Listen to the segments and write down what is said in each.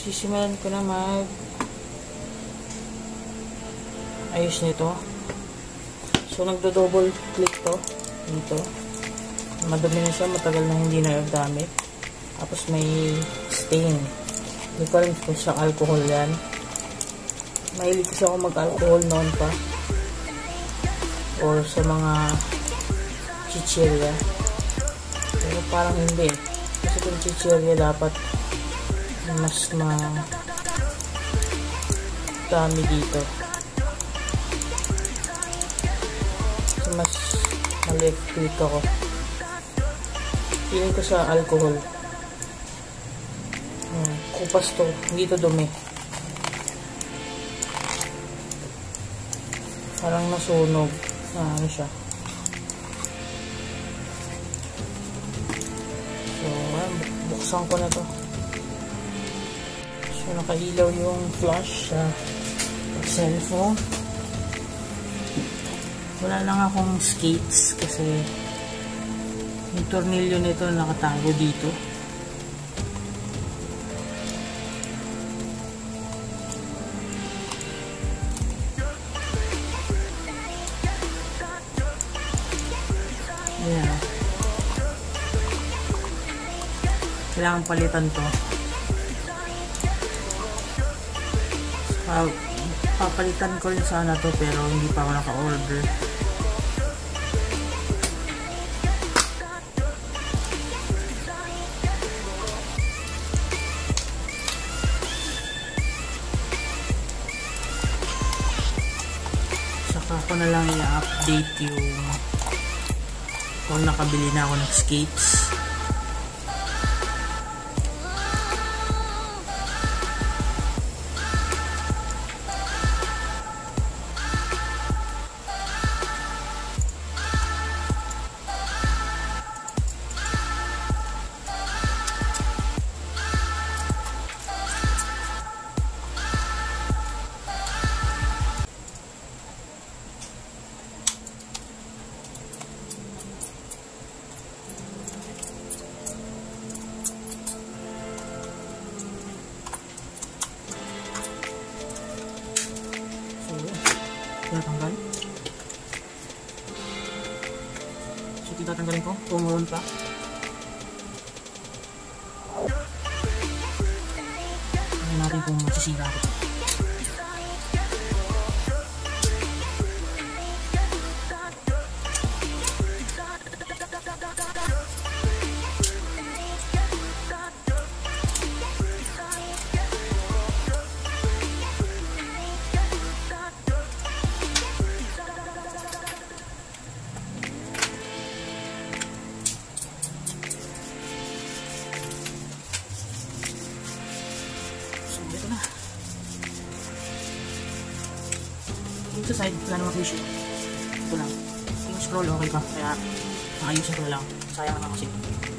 Sisimulan ko na ayos nito. So, nagdo-double click to dito. Madumi na siya, matagal na hindi na gamit. Tapos may stain. Hindi pa rin kung sa alcohol yan. Mahilig kasi ako mag-alcohol noon pa. Or sa mga chichirya. Pero parang hindi. Kasi kung chichirya dapat mas dami dito. Kasi mas maliit dito ako. Feeling ko sa alcohol. Kupas to. Hindi to dumi. Parang nasunog. Ano siya. So, buksan ko na to. So, nakailaw yung flash sa cellphone. Wala lang akong skates kasi yung tornilyo nito nakatago dito. Ayan. Kailangan palitan to. Papalitan ko rin sana to pero hindi pa ako naka-order. Saka ko na lang i-update yung kung nakabili na ako ng skates. Tatanggal. So, tatanggalin ko. Tumuron pa. Tingnan natin kung masisira ko. Dito sa side, wala namang issue. Ito lang. Yung scroll, okay pa. Kaya, nakayusin ko na lang. Sayang naman kasi.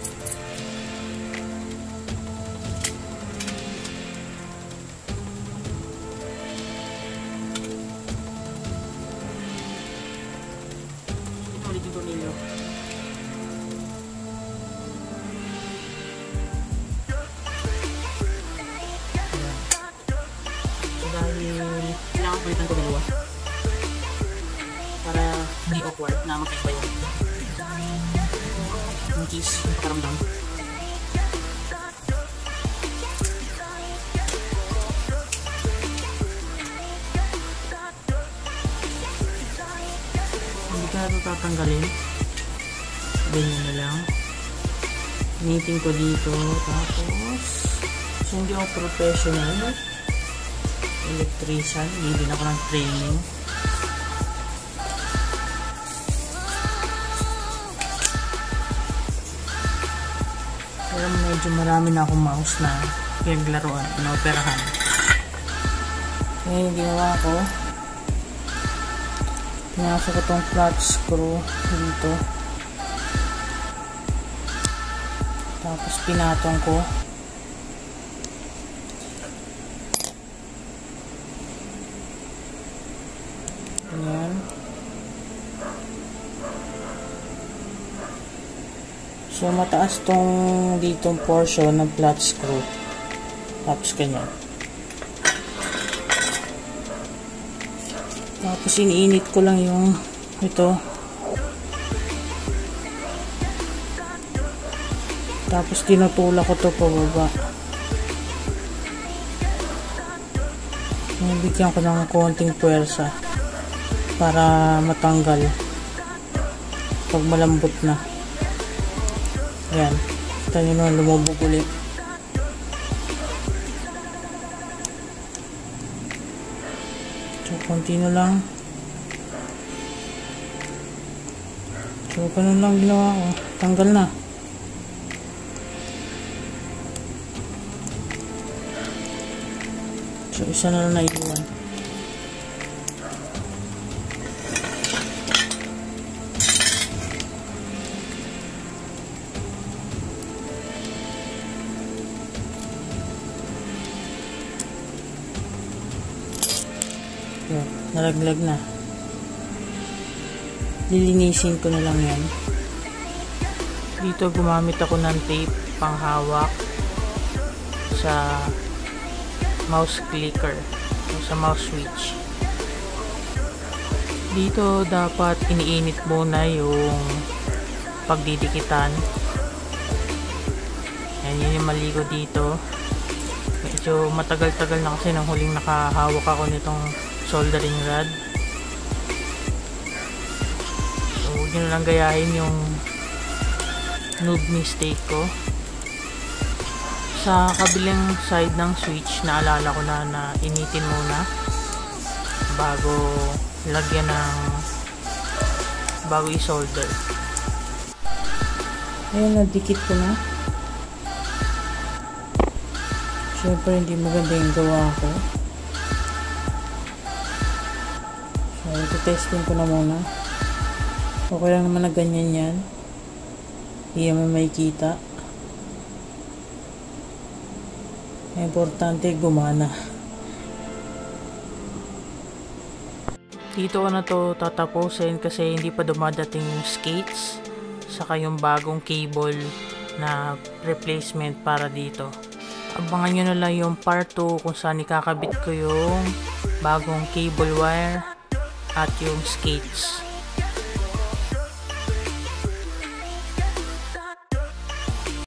Ito ulit yung tornilyo. So, dahil kailangan palitan ko dalawa. Para hindi awkward na magkaiba yun. Yung keys, yung pakaramdam. Hindi ka na ito tatanggalin. Ganyan na lang. Initing ko dito. Tapos, so hindi ako professional electrician. Hindi din ako ng training. Pero medyo marami na akong mouse na pinaglaruan, pinaoperahan. Ngayon, ginawa ko. Pinasok ko itong flat screw dito. Tapos pinatong ko. Ayan. So, mataas tong ditong portion ng flat screw. Tapos ganyan. Tapos iniinit ko lang yung ito. Tapos tinutulak ko to pababa. Bigyan ko ng konting puwersa para matanggal pag malambot na. Ayan. Kita nyo na lumubog ulit. So, konti na lang. So, ganun lang ginawa ko. Tanggal na. So, isa na lang naiwan. Yan, naraglag na. Lilinisin ko na lang yan. Dito gumamit ako ng tape panghawak sa mouse clicker o sa mouse switch. Dito dapat iniinit muna yung pagdidikitan. Yan, yun yung mali ko dito. Medyo matagal-tagal na kasi nang huling nakahawak ako nitong soldering rod. So, huwag nyo lang gayahin yung noob mistake ko. Sa kabilang side ng switch, naalala ko na initin muna bago lagyan bago i-solder. Ayan, nadikit ko na. Siyempre, hindi maganda yung gawa ko. So, ito-testing ko na muna. Okay lang naman na ganyan yan. Hindi naman may kita. Importante gumana. Dito ko na to tatapusin kasi hindi pa dumadating yung skates saka yung bagong cable na replacement para dito. Abangan nyo na lang yung part 2 kung saan ikakabit ko yung bagong cable wire at yung skates.